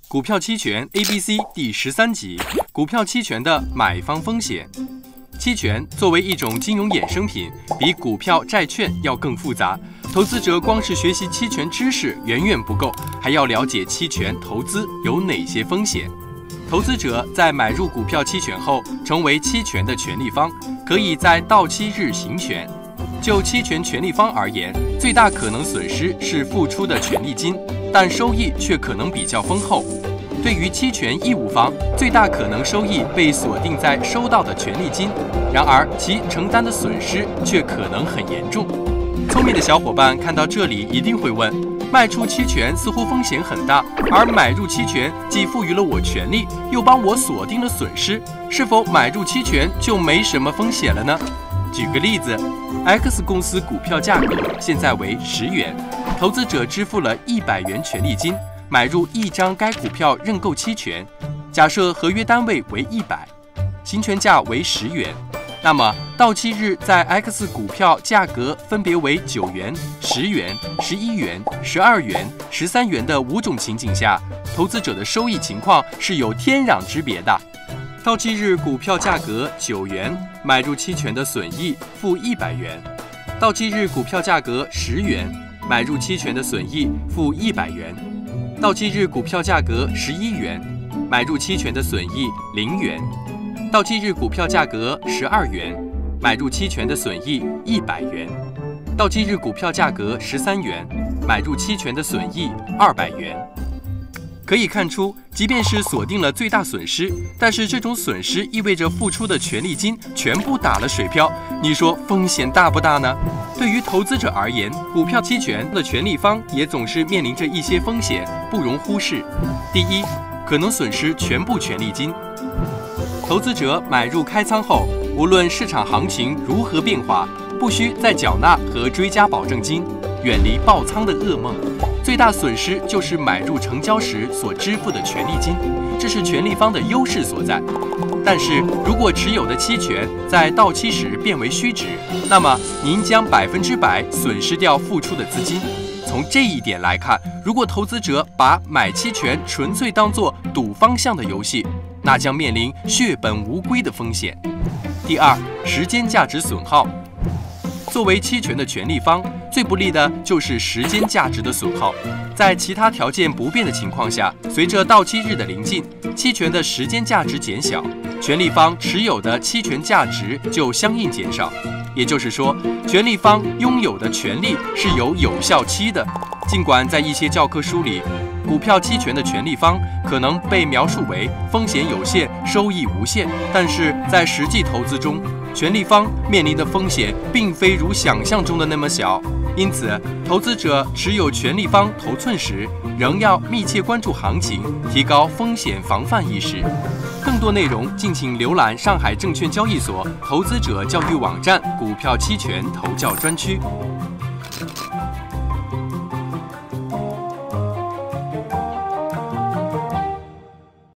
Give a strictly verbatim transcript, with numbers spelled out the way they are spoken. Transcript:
股票期权 A B C 第十三集：股票期权的买方风险。期权作为一种金融衍生品，比股票、债券要更复杂。投资者光是学习期权知识远远不够，还要了解期权投资有哪些风险。投资者在买入股票期权后，成为期权的权利方，可以在到期日行权。就期权权利方而言，最大可能损失是付出的权利金，但收益却可能比较丰厚。对于期权义务方，最大可能收益被锁定在收到的权利金，然而其承担的损失却可能很严重。聪明的小伙伴看到这里一定会问：卖出期权似乎风险很大，而买入期权既赋予了我权利，又帮我锁定了损失，是否买入期权就没什么风险了呢？举个例子 ，X 公司股票价格现在为十元，投资者支付了一百元权利金，买入一张该股票认购期权。假设合约单位为一百，行权价为十元。那么到期日在 X 股票价格分别为九元、十元、十一元、十二元、十三元的五种情景下，投资者的收益情况是有天壤之别的。到期日股票价格九元，买入期权的损益负一百元；到期日股票价格十元，买入期权的损益负一百元；到期日股票价格十一元，买入期权的损益零元；到期日股票价格十二元，买入期权的损益一百元；到期日股票价格十三元，买入期权的损益二百元。可以看出，即便是锁定了最大损失，但是这种损失意味着付出的权利金全部打了水漂，你说风险大不大呢？对于投资者而言，股票期权的权利方也总是面临着一些风险，不容忽视。第一，可能损失全部权利金。投资者买入开仓后，无论市场行情如何变化，不需再缴纳和追加保证金，远离爆仓的噩梦。最大损失就是买入成交时所支付的权利金，这是权利方的优势所在。但是如果持有的期权在到期时变为虚值，那么您将百分之百损失掉付出的资金。从这一点来看，如果投资者把买期权纯粹当作赌方向的游戏，那将面临血本无归的风险。第二，时间价值损耗。作为期权的权利方，最不利的就是时间价值的损耗。在其他条件不变的情况下，随着到期日的临近，期权的时间价值减小，权利方持有的期权价值就相应减少。也就是说，权利方拥有的权利是有有效期的。尽管在一些教科书里，股票期权的权利方可能被描述为风险有限、收益无限，但是在实际投资中，权利方面临的风险并非如想象中的那么小。因此，投资者持有权利方头寸时，仍要密切关注行情，提高风险防范意识。更多内容，敬请浏览上海证券交易所投资者教育网站股票期权投教专区。